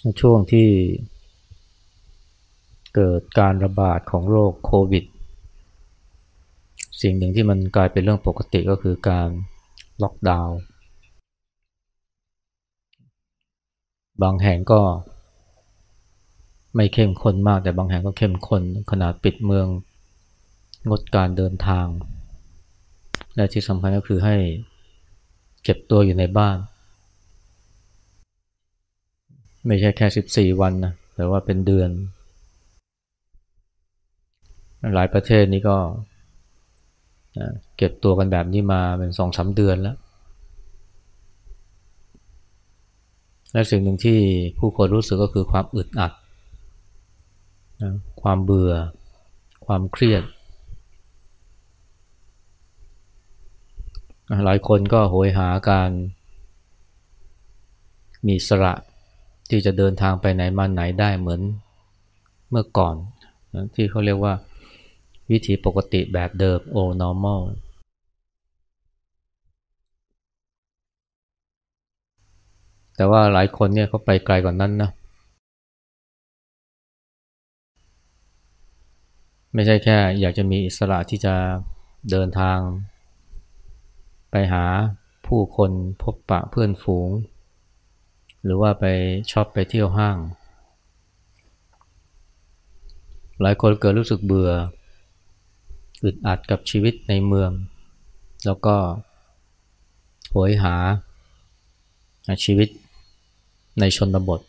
ช่วงที่เกิดการระบาดของโรคโควิดสิ่งหนึ่งที่มันกลายเป็นเรื่องปกติก็คือการล็อกดาวน์บางแห่งก็ไม่เข้มข้นมากแต่บางแห่งก็เข้มข้นขนาดปิดเมืองงดการเดินทางและที่สำคัญก็คือให้เก็บตัวอยู่ในบ้านไม่ใช่แค่14วันนะแต่ว่าเป็นเดือนหลายประเทศนี้ก็เก็บตัวกันแบบนี้มาเป็น2-3เดือนแล้วและสิ่งหนึ่งที่ผู้คนรู้สึกก็คือความอึดอัดนะความเบื่อความเครียดหลายคนก็โหยหาการมีอิสระที่จะเดินทางไปไหนมาไหนได้เหมือนเมื่อก่อนนะที่เขาเรียกว่าวิถีปกติแบบเดิม old normal แต่ว่าหลายคนเนี่ยเขาไปไกลกว่านั้นนะไม่ใช่แค่อยากจะมีอิสระที่จะเดินทางไปหาผู้คนพบปะเพื่อนฝูงหรือว่าไปช็อปไปเที่ยวห้างหลายคนเกิดรู้สึกเบื่ออึดอัดกับชีวิตในเมืองแล้วก็โหยหาชีวิตในชนบท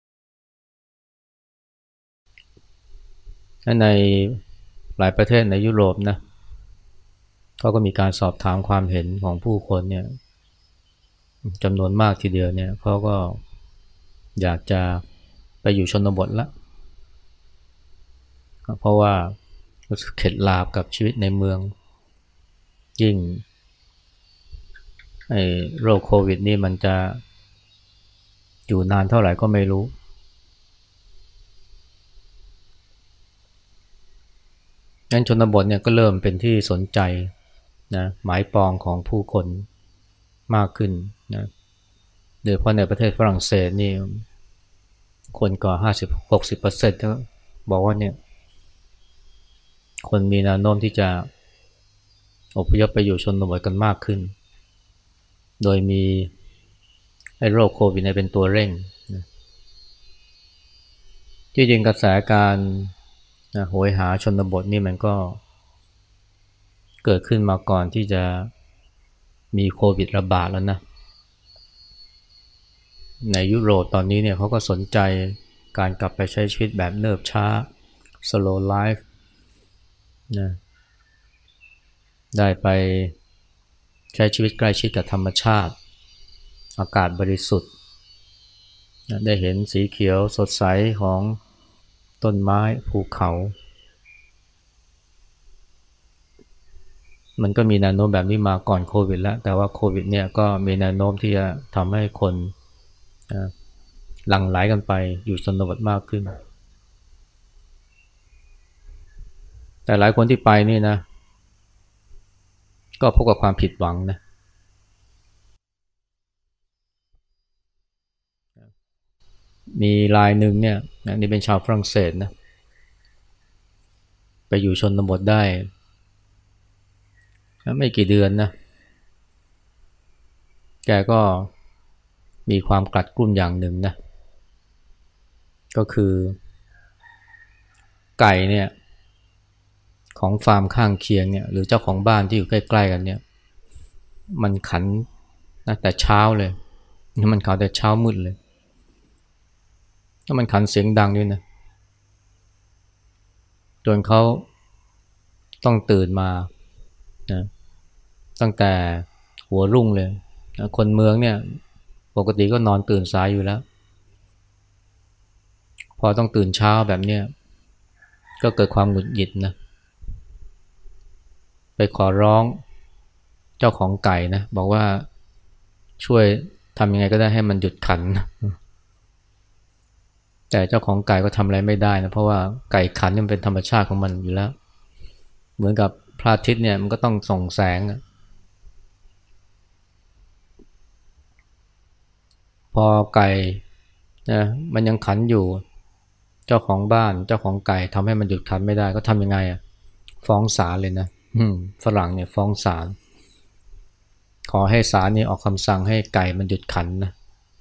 และในหลายประเทศในยุโรปนะเขาก็มีการสอบถามความเห็นของผู้คนเนี่ยจำนวนมากทีเดียวเนี่ยเขาก็อยากจะไปอยู่ชนบทละเพราะว่ารู้สึกเข็ดหลาบกับชีวิตในเมืองยิ่งไอ้โรคโควิดนี่มันจะอยู่นานเท่าไหร่ก็ไม่รู้งั้นชนบทเนี่ยก็เริ่มเป็นที่สนใจนะหมายปองของผู้คนมากขึ้นนะโดยเฉพาะในประเทศฝรั่งเศสนี่คนกว่า50-60%ก็บอกว่าเนี่ยคนมีแนวโน้มที่จะอพยพไปอยู่ชนบทกันมากขึ้นโดยมีไอ้โรคโควิดเนี่ยเป็นตัวเร่งนะที่จริงกระแสการนะโหยหาชนบทนี่มันก็เกิดขึ้นมาก่อนที่จะมีโควิดระบาดแล้วนะในยุโรปตอนนี้เนี่ยเขาก็สนใจการกลับไปใช้ชีวิตแบบเนิบช้า slow life นะได้ไปใช้ชีวิตใกล้ชิดกับธรรมชาติอากาศบริสุทธิ์นะได้เห็นสีเขียวสดใสของต้นไม้ภูเขามันก็มีแนวโน้มแบบนี้มาก่อนโควิดแล้วแต่ว่าโควิดเนี่ยก็มีแนวโน้มที่จะทำให้คนนะหลั่งไหลกันไปอยู่ชนบทมากขึ้นแต่หลายคนที่ไปนี่นะก็พบกับความผิดหวังนะมีรายหนึ่งเนี่ยนี่เป็นชาวฝรั่งเศสนะไปอยู่ชนบทได้ไม่กี่เดือนนะแกก็มีความกลัดกลุ้มอย่างหนึ่งนะก็คือไก่เนี่ยของฟาร์มข้างเคียงเนี่ยหรือเจ้าของบ้านที่อยู่ใกล้ๆกันเนี่ยมันขันนะแต่เช้าเลยมันขันแต่เช้ามืดเลยแล้วมันขันเสียงดังด้วยนะจนเขาต้องตื่นมานะตั้งแต่หัวรุ่งเลยนะคนเมืองเนี่ยปกติก็นอนตื่นสายอยู่แล้วพอต้องตื่นเช้าแบบเนี้ยก็เกิดความหงุดหงิดนะไปขอร้องเจ้าของไก่นะบอกว่าช่วยทำยังไงก็ได้ให้มันหยุดขันแต่เจ้าของไก่ก็ทำอะไรไม่ได้นะเพราะว่าไก่ขันมันเป็นธรรมชาติของมันอยู่แล้วเหมือนกับพระอาทิตย์เนี่ยมันก็ต้องส่องแสงพอไก่นะมันยังขันอยู่เจ้าของบ้านเจ้าของไก่ทำให้มันหยุดขันไม่ได้ก็ทำยังไงอ่ะฟ้องศาลเลยนะฝรั่งเนี่ยฟ้องศาลขอให้ศาลนี่ออกคำสั่งให้ไก่มันหยุดขันนะ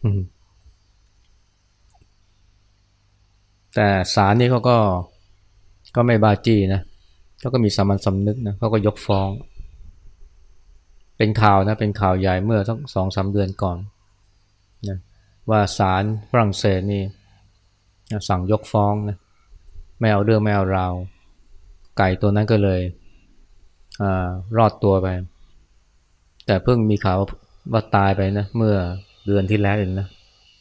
แต่ศาลนี่เขาก็ไม่บาจี้นะเขาก็มีสามัญสำนึกนะเขาก็ยกฟ้องเป็นข่าวนะเป็นข่าวใหญ่เมื่อสัก2-3 เดือนก่อนนะว่าศาลฝรั่งเศสนี่สั่งยกฟ้องนะไม่เอาเรื่องไม่เอาราวไก่ตัวนั้นก็เลยรอดตัวไปแต่เพิ่งมีข่าวว่าตายไปนะเมื่อเดือนที่แล้วเองนะ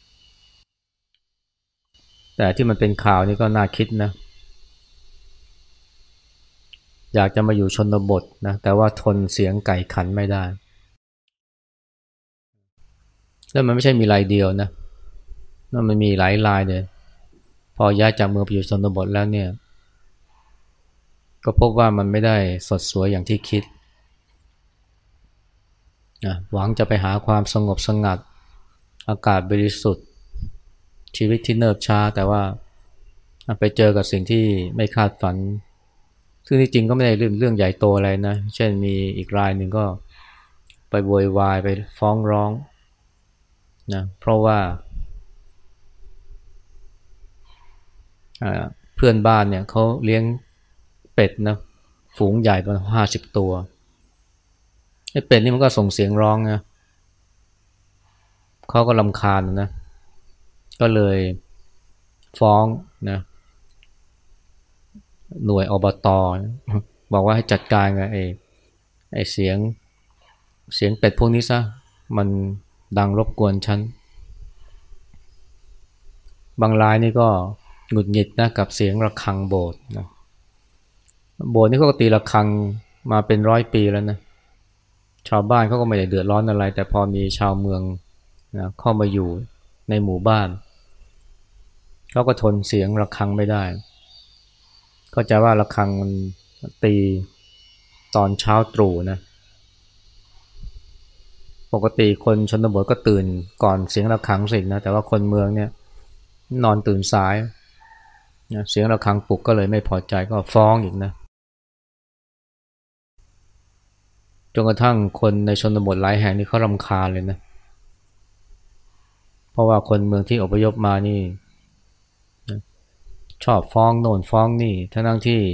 แต่ที่มันเป็นข่าวนี่ก็น่าคิดนะอยากจะมาอยู่ชนบทนะแต่ว่าทนเสียงไก่ขันไม่ได้แล้วมันไม่ใช่มีรายเดียวนะมันมีหลายรายเลยพอย้ายจากเมืองไปอยู่ชนบทแล้วเนี่ยก็พบว่ามันไม่ได้สดสวยอย่างที่คิดนะหวังจะไปหาความสงบสงัดอากาศบริสุทธิ์ชีวิตที่เนิบช้าแต่ว่าไปเจอกับสิ่งที่ไม่คาดฝันซึ่งที่จริงก็ไม่ได้เรื่องใหญ่โตอะไรนะเช่นมีอีกรายหนึ่งก็ไปโวยวายไปฟ้องร้องนะเพราะว่าเพื่อนบ้านเนี่ยเขาเลี้ยงเป็ดนะฝูงใหญ่ประมาณ50 ตัวไอ้เป็ดนี่มันก็ส่งเสียงร้องนะเขาก็รำคาญนะก็เลยฟ้องนะหน่วยอบตบอกว่าให้จัดการกับไอ้เสียงเป็ดพวกนี้ซะมันดังรบกวนฉันบางรายนี่ก็หงุดหงิดนะกับเสียงระฆังโบสถ์นะโบสถ์นี่เขาก็ตีระฆังมาเป็น100 ปีแล้วนะชาวบ้านเขาก็ไม่ได้เดือดร้อนอะไรแต่พอมีชาวเมืองนะเข้ามาอยู่ในหมู่บ้านเขาก็ทนเสียงระฆังไม่ได้ก็จะว่าระฆังมันตีตอนเช้าตรู่นะปกติคนชนบทก็ตื่นก่อนเสียงระฆังสินะแต่ว่าคนเมืองเนี่ยนอนตื่นสายนะเสียงระฆังปลุกก็เลยไม่พอใจก็ฟ้องอีกนะจนกระทั่งคนในชนบทหลายแห่งนี่เขารำคาญเลยนะเพราะว่าคนเมืองที่อพยพมานี่นะชอบฟ้องโน่นฟ้องนี่ทั้งที่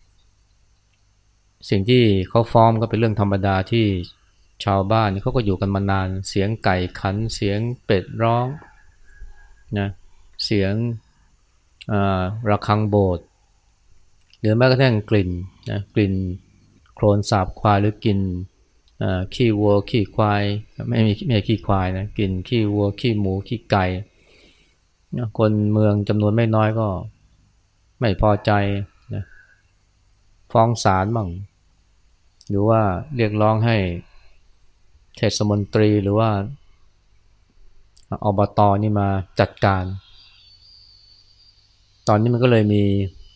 สิ่งที่เขาฟ้องก็เป็นเรื่องธรรมดาที่ชาวบ้านนี่เขาก็อยู่กันมานานเสียงไก่ขันเสียงเป็ดร้องนะเสียงระฆังโบสถ์หรือแม้กระทั่งกลิ่นนะกลิ่นโคลนสาบควายหรือกลิ่นขี้วัวขี้ควายไม่ใช่ขี้ควายนะกลิ่นขี้วัวขี้หมูขี้ไก่นะคนเมืองจำนวนไม่น้อยก็ไม่พอใจนะฟ้องศาลบ้างหรือว่าเรียกร้องให้เทศมนตรีหรือว่าอบต.นี่มาจัดการตอนนี้มันก็เลยมี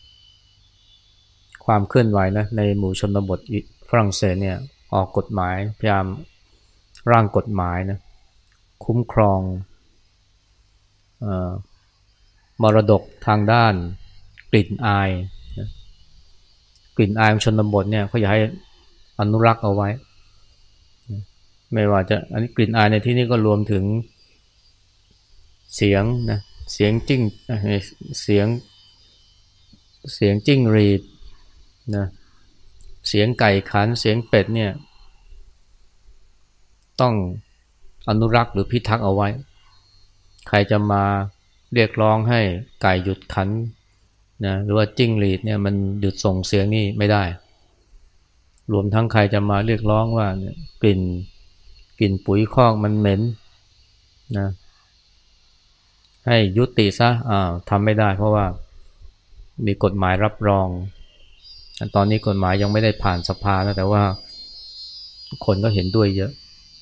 ความเคลื่อนไหวนะในหมู่ชนบทฝรั่งเศสเนี่ยออกกฎหมายพยายามร่างกฎหมายนะคุ้มครองมรดกทางด้านกลิ่นอายนะกลิ่นอายของชนบทเนี่ยเขาอยากให้อนุรักษ์เอาไว้ไม่ว่าจะอันนี้กลิ่นอายในที่นี้ก็รวมถึงเสียงนะเสียงจิ้งเสียงเสียงจิ้งหรีดนะเสียงไก่ขันเสียงเป็ดเนี่ยต้องอนุรักษ์หรือพิทักษ์เอาไว้ใครจะมาเรียกร้องให้ไก่หยุดขันนะหรือว่าจิ้งหรีดเนี่ยมันหยุดส่งเสียงนี่ไม่ได้รวมทั้งใครจะมาเรียกร้องว่าเนี่ยกลิ่นปุ๋ยคอกมันเหม็นนะให้ยุติซะทำไม่ได้เพราะว่ามีกฎหมายรับรองตอนนี้กฎหมายยังไม่ได้ผ่านสภานะแต่ว่าคนก็เห็นด้วยเยอะ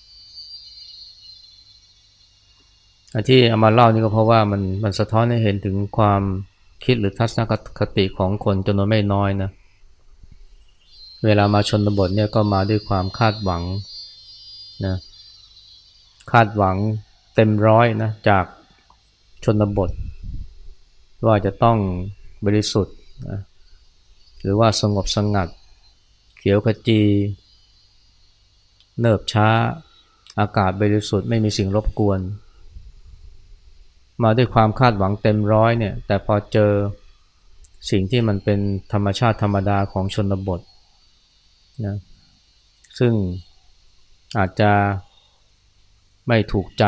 ที่เอามาเล่านี่ก็เพราะว่ามันสะท้อนให้เห็นถึงความคิดหรือทัศนคติของคนจำนวนไม่น้อยนะเวลามาชนบทเนี่ยก็มาด้วยความคาดหวังนะคาดหวังเต็มร้อยนะจากชนบทว่าจะต้องบริสุทธิ์นะหรือว่าสงบสงัดเขียวขจีเนิบช้าอากาศบริสุทธิ์ไม่มีสิ่งรบกวนมาด้วยความคาดหวังเต็มร้อยเนี่ยแต่พอเจอสิ่งที่มันเป็นธรรมชาติธรรมดาของชนบทนะซึ่งอาจจะไม่ถูกใจ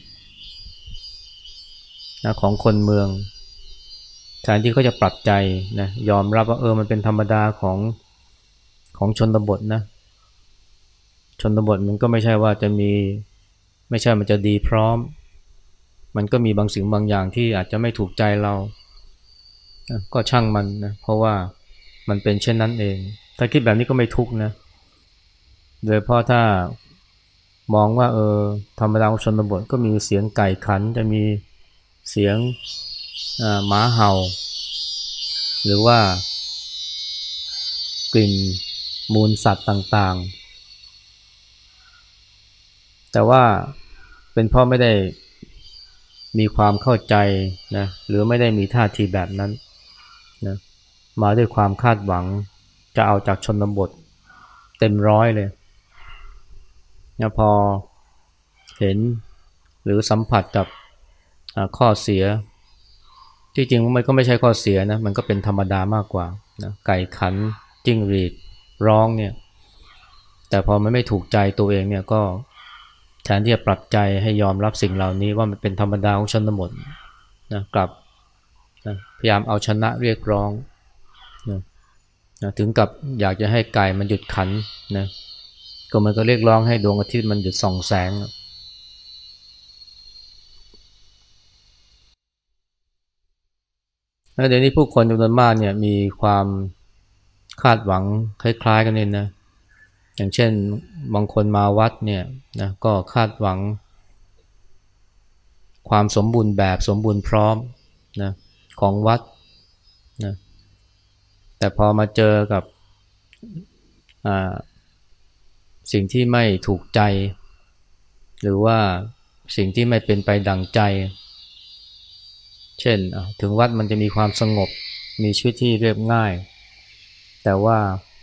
นะของคนเมืองแทนที่เขาจะปรับใจนะยอมรับว่ามันเป็นธรรมดาของชนบทนะชนบทมันก็ไม่ใช่ว่าจะมีไม่ใช่มันจะดีพร้อมมันก็มีบางสิ่งบางอย่างที่อาจจะไม่ถูกใจเรานะก็ช่างมันนะเพราะว่ามันเป็นเช่นนั้นเองถ้าคิดแบบนี้ก็ไม่ทุกข์นะโดยเพราะถ้ามองว่าธรรมดาของชนบทก็มีเสียงไก่ขันจะมีเสียงหมาเห่าหรือว่ากลิ่นมูลสัตว์ต่างๆแต่ว่าเป็นเพราะไม่ได้มีความเข้าใจนะหรือไม่ได้มีท่าทีแบบนั้นนะมาด้วยความคาดหวังจะเอาจากชนบทเต็มร้อยเลยนะพอเห็นหรือสัมผัสกับข้อเสียที่จริงมันก็ไม่ใช่ข้อเสียนะมันก็เป็นธรรมดามากกว่านะไก่ขันจิ้งหรีดร้องเนี่ยแต่พอมันไม่ถูกใจตัวเองเนี่ยก็แทนที่จะปรับใจให้ยอมรับสิ่งเหล่านี้ว่ามันเป็นธรรมดาของชนบทนะกลับนะพยายามเอาชนะเรียกร้องนะถึงกับอยากจะให้ไก่มันหยุดขันนะก็มันก็เรียกร้องให้ดวงอาทิตย์มันหยุดส่องแสงแล้วเดี๋ยวนี้ผู้คนจำนวนมากเนี่ยมีความคาดหวังคล้ายๆกันเลยนะอย่างเช่นบางคนมาวัดเนี่ยนะก็คาดหวังความสมบูรณ์แบบสมบูรณ์พร้อมนะของวัดนะแต่พอมาเจอกับสิ่งที่ไม่ถูกใจหรือว่าสิ่งที่ไม่เป็นไปดั่งใจเช่นถึงวัดมันจะมีความสงบมีชีวิตที่เรียบง่ายแต่ว่า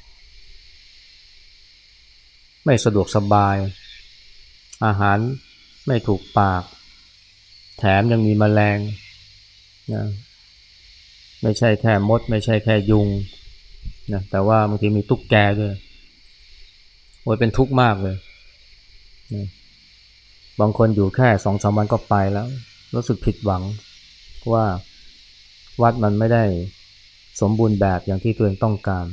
ไม่สะดวกสบายอาหารไม่ถูกปากแถมยังมีแมลงนะไม่ใช่แค่มดไม่ใช่แค่ยุงนะแต่ว่าบางทีมีตุ๊กแกด้วยโอ้ยเป็นทุกข์มากเลยนะบางคนอยู่แค่2-3 วันก็ไปแล้วรู้สึกผิดหวังว่าวัดมันไม่ได้สมบูรณ์แบบอย่างที่ตัวเองต้องการ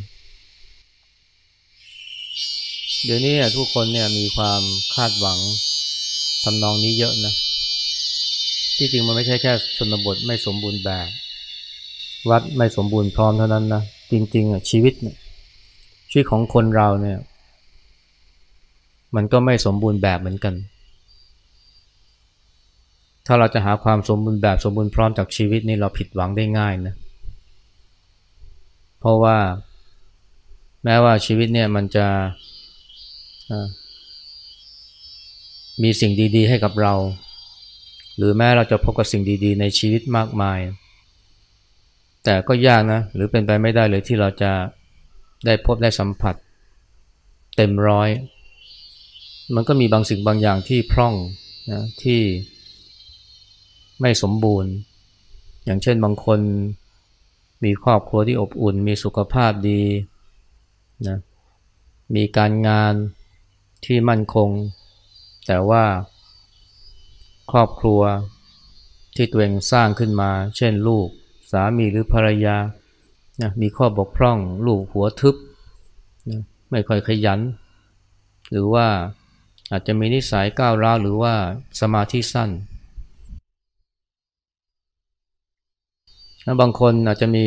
เดี๋ยวนี้ทุกคนเนี่ยมีความคาดหวังทำนองนี้เยอะนะที่จริงมันไม่ใช่แค่ชนบทไม่สมบูรณ์แบบวัดไม่สมบูรณ์พร้อมเท่านั้นนะจริงๆชีวิตของคนเราเนี่ยมันก็ไม่สมบูรณ์แบบเหมือนกันถ้าเราจะหาความสมบูรณ์แบบสมบูรณ์พร้อมจากชีวิตนี่เราผิดหวังได้ง่ายนะเพราะว่าแม้ว่าชีวิตเนี่ยมันจะมีสิ่งดีๆให้กับเราหรือแม้เราจะพบกับสิ่งดีๆในชีวิตมากมายแต่ก็ยากนะหรือเป็นไปไม่ได้เลยที่เราจะได้พบได้สัมผัสเต็มร้อยมันก็มีบางสิ่งบางอย่างที่พร่องนะที่ไม่สมบูรณ์อย่างเช่นบางคนมีครอบครัวที่อบอุ่นมีสุขภาพดีนะมีการงานที่มั่นคงแต่ว่าครอบครัวที่ตัวเองสร้างขึ้นมาเช่นลูกสามีหรือภรรยานะมีข้อบกพร่องลูกหัวทึบนะไม่ค่อยขยันหรือว่าอาจจะมีนิสัยก้าวร้าวหรือว่าสมาธิสั้นบางคนอาจจะมี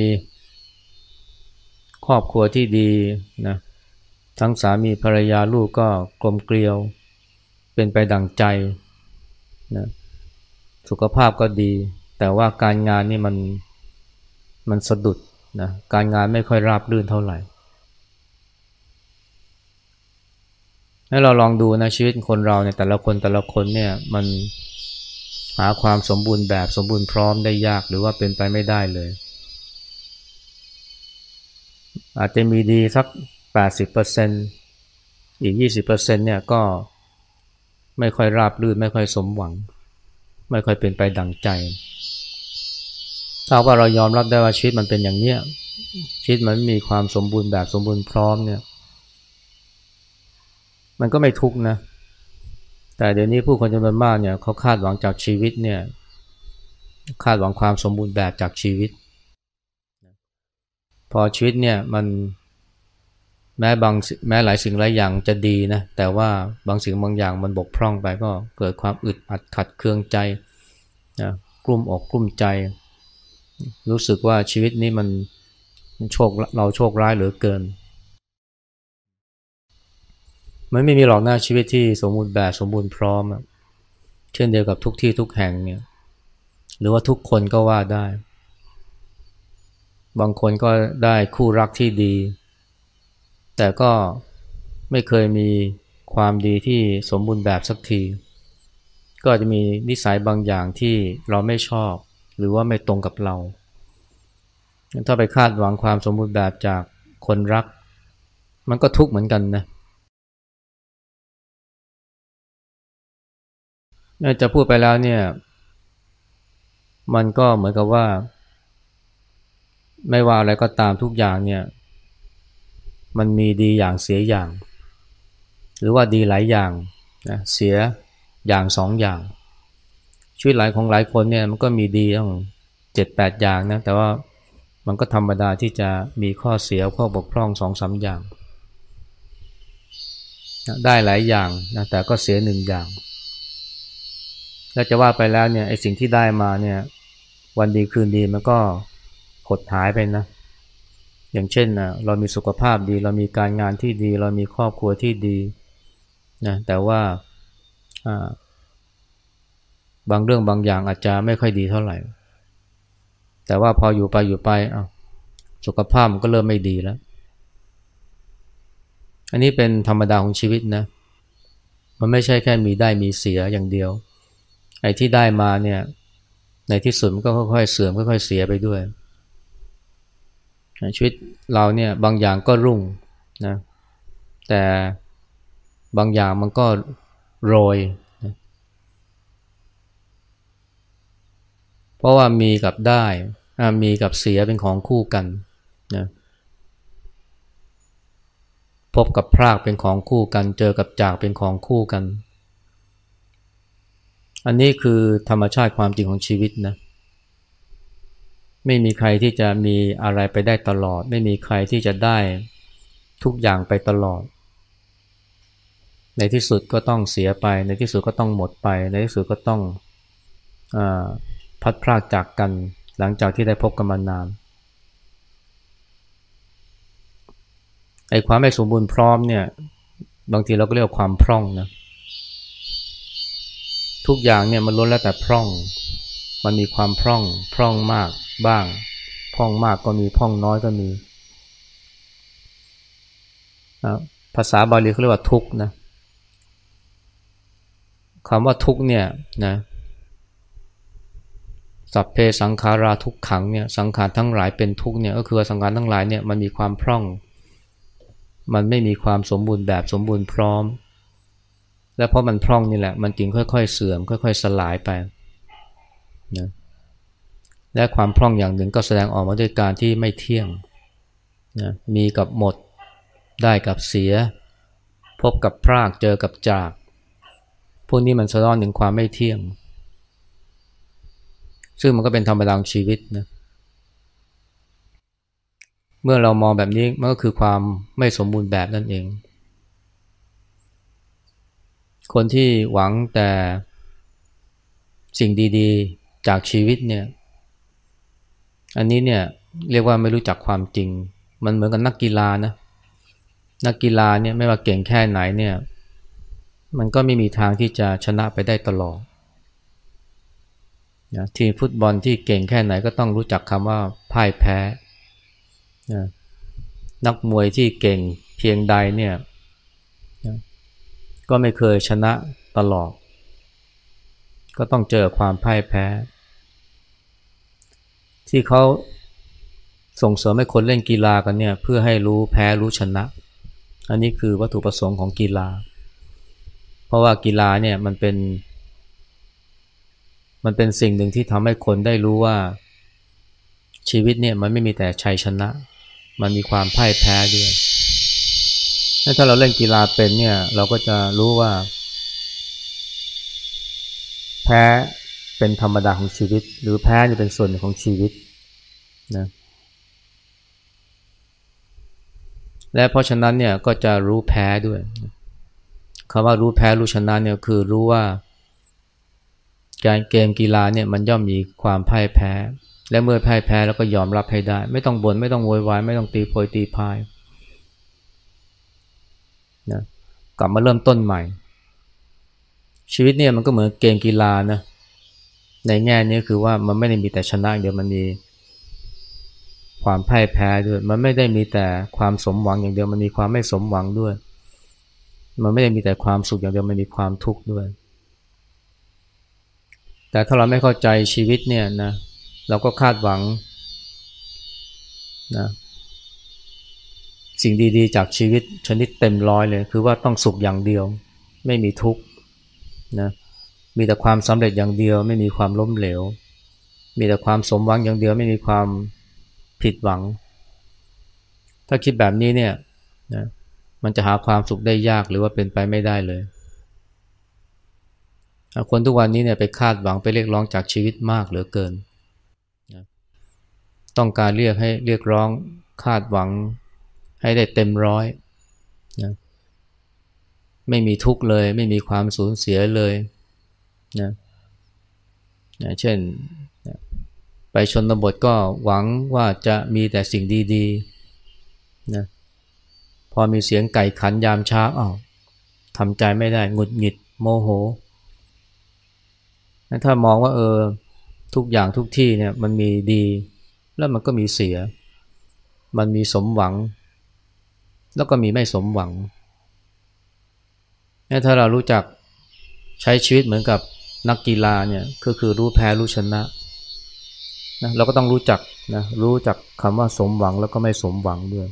ครอบครัวที่ดีนะทั้งสามีภรรยาลูกก็กลมเกลียวเป็นไปดั่งใจนะสุขภาพก็ดีแต่ว่าการงานนี่มันสะดุดนะการงานไม่ค่อยราบรื่นเท่าไหร่ให้เราลองดูนะชีวิตคนเราเนี่ยแต่ละคนเนี่ยมันหาความสมบูรณ์แบบสมบูรณ์พร้อมได้ยากหรือว่าเป็นไปไม่ได้เลยอาจจะมีดีสัก 80% อีก 20% เนี่ยก็ไม่ค่อยราบรื่นไม่ค่อยสมหวังไม่ค่อยเป็นไปดั่งใจถ้าว่าเรายอมรับได้ว่าชีวิตมันเป็นอย่างเนี้ยชีวิตมันมีความสมบูรณ์แบบสมบูรณ์พร้อมเนี่ยมันก็ไม่ทุกข์นะแต่เดี๋ยวนี้ผู้คนจำนวนมากเนี่ยเขาคาดหวังจากชีวิตเนี่ยคาดหวังความสมบูรณ์แบบจากชีวิตพอชีวิตเนี่ยมันแม้หลายสิ่งหลายอย่างจะดีนะแต่ว่าบางสิ่งบางอย่างมันบกพร่องไปก็เกิดความอึดอัดขัดเคืองใจนะกลุ้มอกกลุ้มใจรู้สึกว่าชีวิตนี้มันเราโชคร้ายเหลือเกินมันไม่มีหรอกนะชีวิตที่สมบูรณ์แบบสมบูรณ์พร้อมเช่นเดียวกับทุกที่ทุกแห่งเนี่ยหรือว่าทุกคนก็ว่าได้บางคนก็ได้คู่รักที่ดีแต่ก็ไม่เคยมีความดีที่สมบูรณ์แบบสักทีก็อาจจะมีนิสัยบางอย่างที่เราไม่ชอบหรือว่าไม่ตรงกับเราถ้าไปคาดหวังความสมบูรณ์แบบจากคนรักมันก็ทุกข์เหมือนกันนะจะพูดไปแล้วเนี่ยมันก็เหมือนกับว่าไม่ว่าอะไรก็ตามทุกอย่างเนี่ยมันมีดีอย่างเสียอย่างหรือว่าดีหลายอย่างนะเสียอย่างสองอย่างชีวิตของหลายคนเนี่ยมันก็มีดีตั้ง7-8อย่างนะแต่ว่ามันก็ธรรมดาที่จะมีข้อเสียข้อบกพร่อง2-3อย่างนะได้หลายอย่างนะแต่ก็เสีย1อย่างแล้วจะว่าไปแล้วเนี่ยไอ้สิ่งที่ได้มาเนี่ยวันดีคืนดีมันก็หดหายไปนะอย่างเช่นนะเรามีสุขภาพดีเรามีการงานที่ดีเรามีครอบครัวที่ดีนะแต่ว่าบางเรื่องบางอย่างอาจจะไม่ค่อยดีเท่าไหร่แต่ว่าพออยู่ไปสุขภาพมันก็เริ่มไม่ดีแล้วอันนี้เป็นธรรมดาของชีวิตนะมันไม่ใช่แค่มีได้มีเสียอย่างเดียวไอ้ที่ได้มาเนี่ยในที่สุดมันก็ค่อยๆเสื่อมค่อยๆเสียไปด้วยชีวิตเราเนี่ยบางอย่างก็รุ่งนะแต่บางอย่างมันก็โรยนะเพราะว่ามีกับได้มีกับเสียเป็นของคู่กันนะพบกับพรากเป็นของคู่กันเจอกับจากเป็นของคู่กันอันนี้คือธรรมชาติความจริงของชีวิตนะไม่มีใครที่จะมีอะไรไปได้ตลอดไม่มีใครที่จะได้ทุกอย่างไปตลอดในที่สุดก็ต้องเสียไปในที่สุดก็ต้องหมดไปในที่สุดก็ต้องอาพัดพรากจากกันหลังจากที่ได้พบกันมานานไอ้ความไม่สมบูรณ์พร้อมเนี่ยบางทีเราก็เรียกว่าความพร่องนะทุกอย่างเนี่ยมันล้วนแล้วแต่พร่องมันมีความพร่องมากบ้างพร่องมากก็มีพร่องน้อยก็มีภาษาบาลีเขาเรียกว่าทุกข์นะคำว่าทุกข์เนี่ยนะสัพเพสังขาราทุกขังเนี่ยสังขารทั้งหลายเป็นทุกข์เนี่ยก็คือสังขารทั้งหลายเนี่ยมันมีความพร่องมันไม่มีความสมบูรณ์แบบสมบูรณ์พร้อมและเพราะมันพร่องนี่แหละมันจึงค่อยๆเสื่อมค่อยๆสลายไปนะและความพร่องอย่างหนึ่งก็แสดงออกมาด้วยการที่ไม่เที่ยงนะมีกับหมดได้กับเสียพบกับพรากเจอกับจากพวกนี้มันสะท้อนถึงความไม่เที่ยงซึ่งมันก็เป็นธรรมดาของชีวิตนะเมื่อเรามองแบบนี้มันก็คือความไม่สมบูรณ์แบบนั่นเองคนที่หวังแต่สิ่งดีๆจากชีวิตเนี่ยอันนี้เนี่ยเรียกว่าไม่รู้จักความจริงมันเหมือนกับนักกีฬานะนักกีฬาเนี่ยไม่ว่าเก่งแค่ไหนเนี่ยมันก็ไม่มีทางที่จะชนะไปได้ตลอดนะทีมฟุตบอลที่เก่งแค่ไหนก็ต้องรู้จักคำว่าพ่ายแพ้นะนักมวยที่เก่งเพียงใดเนี่ยนะก็ไม่เคยชนะตลอดก็ต้องเจอความพ่ายแพ้ที่เขาส่งเสริมให้คนเล่นกีฬากันเนี่ยเพื่อให้รู้แพ้รู้ชนะอันนี้คือวัตถุประสงค์ของกีฬาเพราะว่ากีฬาเนี่ยมันเป็นสิ่งหนึ่งที่ทำให้คนได้รู้ว่าชีวิตเนี่ยมันไม่มีแต่ชัยชนะมันมีความพ่ายแพ้ด้วยถ้าเราเล่นกีฬาเป็นเนี่ยเราก็จะรู้ว่าแพ้เป็นธรรมดาของชีวิตหรือแพ้จะเป็นส่วนหนึ่งของชีวิตนะและเพราะฉะนั้นเนี่ยก็จะรู้แพ้ด้วยคำว่ารู้แพ้รู้ชนะเนี่ยคือรู้ว่าการเกมกีฬาเนี่ยมันย่อมมีความพ่ายแพ้และเมื่อพ่ายแพ้แล้วก็ยอมรับให้ได้ไม่ต้องบ่นไม่ต้องโวยวายไม่ต้องตีโพยตีพายนะกลับมาเริ่มต้นใหม่ชีวิตเนี่ยมันก็เหมือนเกมกีฬานะในแง่นี้คือว่ามันไม่ได้มีแต่ชนะอย่างเดียวมันมีความพ่ายแพ้ด้วยมันไม่ได้มีแต่ความสมหวังอย่างเดียวมันมีความไม่สมหวังด้วยมันไม่ได้มีแต่ความสุขอย่างเดียวมันมีความทุกข์ด้วยแต่ถ้าเราไม่เข้าใจชีวิตเนี่ยนะเราก็คาดหวังนะสิ่งดีๆจากชีวิตชนิดเต็มร้อยเลยคือว่าต้องสุขอย่างเดียวไม่มีทุกข์นะมีแต่ความสำเร็จอย่างเดียวไม่มีความล้มเหลวมีแต่ความสมหวังอย่างเดียวไม่มีความผิดหวังถ้าคิดแบบนี้เนี่ยนะมันจะหาความสุขได้ยากหรือว่าเป็นไปไม่ได้เลยคนทุกวันนี้เนี่ยไปคาดหวังไปเรียกร้องจากชีวิตมากเหลือเกินนะต้องการเรียกร้องคาดหวังให้ได้เต็มร้อยนะไม่มีทุกข์เลยไม่มีความสูญเสียเลยนะเช่นไปชนบทก็หวังว่าจะมีแต่สิ่งดีๆนะพอมีเสียงไก่ขันยามเช้าทำใจไม่ได้หงุดหงิดโมโหถ้ามองว่าทุกอย่างทุกที่เนี่ยมันมีดีแล้วมันก็มีเสียมันมีสมหวังแล้วก็มีไม่สมหวังถ้าเรารู้จักใช้ชีวิตเหมือนกับนักกีฬาเนี่ยคือรู้แพ้รู้ชนะเราก็ต้องรู้จักรู้จักคำว่าสมหวังแล้วก็ไม่สมหวังด้วย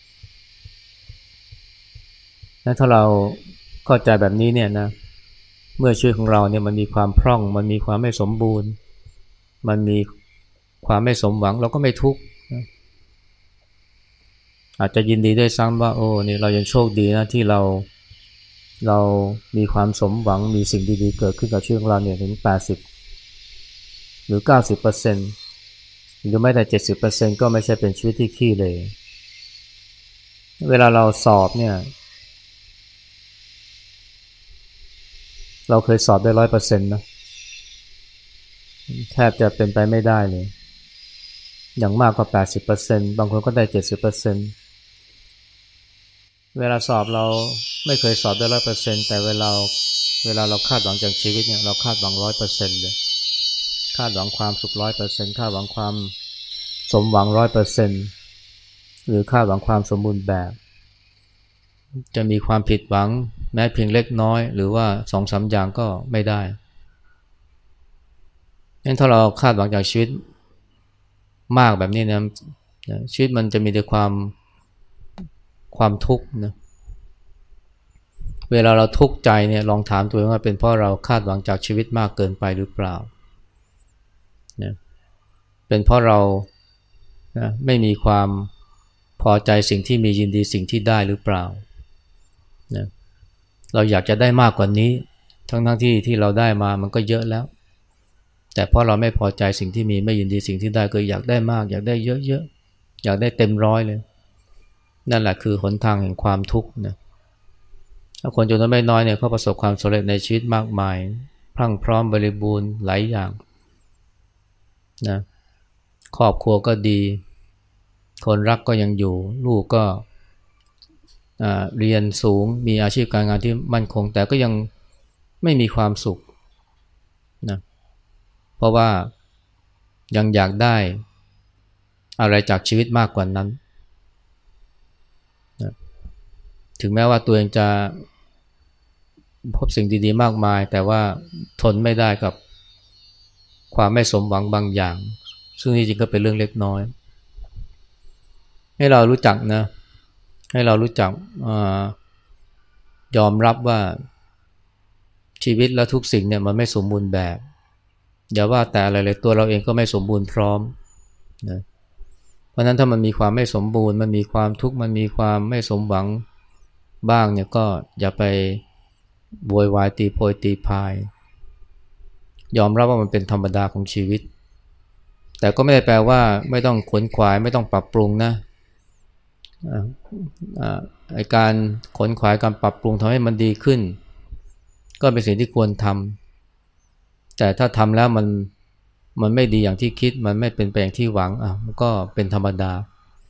ถ้าเราเข้าใจแบบนี้เนี่ยนะเมื่อชีวิตของเราเนี่ยมันมีความพร่องมันมีความไม่สมบูรณ์มันมีความไม่สมหวังเราก็ไม่ทุกข์อาจจะยินดีด้วยซ้ำว่านี่เรายังโชคดีนะที่เรามีความสมหวังมีสิ่งดีๆเกิดขึ้นกับชีวิตของเราเนี่ยถึง80หรือ90%หรือไม่แต่70%ก็ไม่ใช่เป็นชีวิตที่ขี้เลยเวลาเราสอบเนี่ยเราเคยสอบได้100%นะแทบจะเป็นไปไม่ได้เลยอย่างมากก็80%บางคนก็ได้70%เวลาสอบเราไม่เคยสอบได้100%แต่เวลาเราคาดหวังจากชีวิตเนี่ยเราคาดหวัง100%เลยคาดหวังความสุข100%คาดหวังความสมหวัง100%หรือคาดหวังความสมบูรณ์แบบจะมีความผิดหวังแม้เพียงเล็กน้อยหรือว่า 2-3 อย่างก็ไม่ได้งั้นถ้าเราคาดหวังจากชีวิตมากแบบนี้นะชีวิตมันจะมีแต่ความทุกข์นะเวลาเราทุกข์ใจเนี่ยลองถามตัวเองว่าเป็นเพราะเราคาดหวังจากชีวิตมากเกินไปหรือเปล่านะเป็นเพราะเรานะไม่มีความพอใจสิ่งที่มียินดีสิ่งที่ได้หรือเปล่านะเราอยากจะได้มากกว่านี้ทั้งที่เราได้มามันก็เยอะแล้วแต่เพราะเราไม่พอใจสิ่งที่มีไม่ยินดีสิ่งที่ได้ก็อยากได้มากอยากได้เยอะๆอยากได้เต็มร้อยเลยนั่นแหละคือหนทางแห่งความทุกข์นะคนจำนวนไม่น้อยเนี่ยเขาประสบความสำเร็จในชีวิตมากมายพรั่งพร้อมบริบูรณ์หลายอย่างนะครอบครัวก็ดีคนรักก็ยังอยู่ลูกก็เรียนสูงมีอาชีพการงานที่มั่นคงแต่ก็ยังไม่มีความสุขนะเพราะว่ายังอยากได้อะไรจากชีวิตมากกว่านั้นนะถึงแม้ว่าตัวเองจะพบสิ่งดีๆมากมายแต่ว่าทนไม่ได้กับความไม่สมหวังบางอย่างซึ่งจริงๆก็เป็นเรื่องเล็กน้อยให้เรารู้จักนะให้เรารู้จักยอมรับว่าชีวิตและทุกสิ่งเนี่ยมันไม่สมบูรณ์แบบอย่าว่าแต่อะไรเลยตัวเราเองก็ไม่สมบูรณ์พร้อมนะเพราะนั้นถ้ามันมีความไม่สมบูรณ์มันมีความทุกข์มันมีความไม่สมหวังบ้างเนี่ยก็อย่าไปโวยวายตีโพยตีพายยอมรับว่ามันเป็นธรรมดาของชีวิตแต่ก็ไม่ได้แปลว่าไม่ต้องขวนขวายไม่ต้องปรับปรุงนะไอ้การขวนขวายการปรับปรุงทำให้มันดีขึ้นก็เป็นสิ่งที่ควรทำแต่ถ้าทำแล้วมันไม่ดีอย่างที่คิดมันไม่เป็นไปอย่างที่หวังมันก็เป็นธรรมดา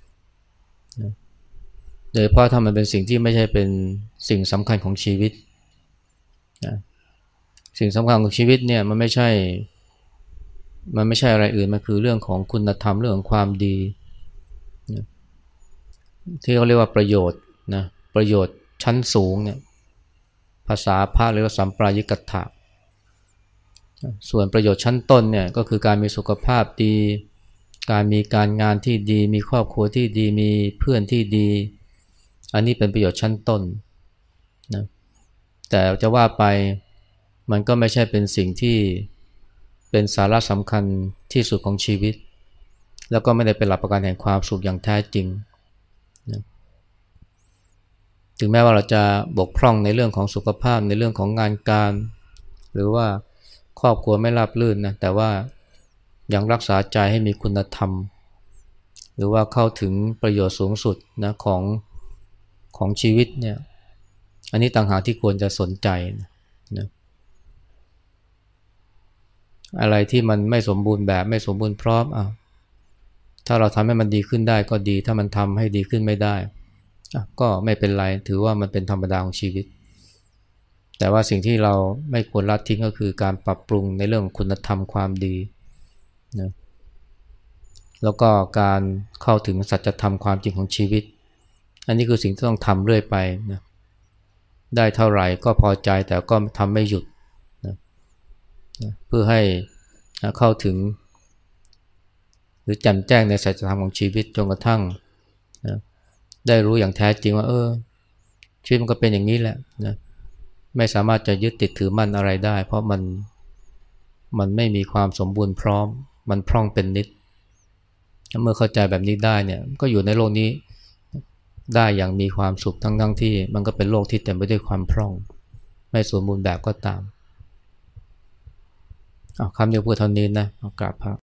โดยเพราะถ้ามันเป็นสิ่งที่ไม่ใช่เป็นสิ่งสำคัญของชีวิตนะสิ่งสำคัญของชีวิตเนี่ยมันไม่ใช่อะไรอื่นมันคือเรื่องของคุณธรรมเรื่องของความดีนะที่เขาเรียกว่าประโยชน์นะประโยชน์ชั้นสูงเนี่ยภาษาพระเรียกว่าสัมปรายิกัตถะส่วนประโยชน์ชั้นต้นเนี่ยก็คือการมีสุขภาพดีการมีการงานที่ดีมีครอบครัวที่ดีมีเพื่อนที่ดีอันนี้เป็นประโยชน์ชั้นต้นนะแต่จะว่าไปมันก็ไม่ใช่เป็นสิ่งที่เป็นสาระสำคัญที่สุดของชีวิตแล้วก็ไม่ได้เป็นหลักประกันแห่งความสุขอย่างแท้จริงนะถึงแม้ว่าเราจะบกพร่องในเรื่องของสุขภาพในเรื่องของงานการหรือว่าครอบครัวไม่ราบรื่นนะแต่ว่ายังรักษาใจให้มีคุณธรรมหรือว่าเข้าถึงประโยชน์สูงสุดนะของชีวิตเนี่ยอันนี้ต่างหากที่ควรจะสนใจนะอะไรที่มันไม่สมบูรณ์แบบไม่สมบูรณ์พร้อมถ้าเราทำให้มันดีขึ้นได้ก็ดีถ้ามันทำให้ดีขึ้นไม่ได้ก็ไม่เป็นไรถือว่ามันเป็นธรรมดาของชีวิตแต่ว่าสิ่งที่เราไม่ควรละทิ้งก็คือการปรับปรุงในเรื่องของคุณธรรมความดีนะแล้วก็การเข้าถึงสัจธรรมความจริงของชีวิตอันนี้คือสิ่งที่ต้องทำเรื่อยไปนะได้เท่าไหร่ก็พอใจแต่ก็ทำไม่หยุดนะเพื่อให้เข้าถึงหรือแจ่มแจ้งในสัจธรรมของชีวิตจนกระทั่งนะได้รู้อย่างแท้จริงว่าชีวิตมันก็เป็นอย่างนี้แหละนะไม่สามารถจะยึดติดถือมั่นอะไรได้เพราะมันไม่มีความสมบูรณ์พร้อมมันพร่องเป็นนิดเมื่อเข้าใจแบบนี้ได้เนี่ยก็อยู่ในโลกนี้ได้อย่างมีความสุขทั้งที่มันก็เป็นโลกที่เต็มไปด้วยความพร่องไม่สมบูรณ์แบบก็ตามคำเดียวพูดเท่านี้นะกราบพระ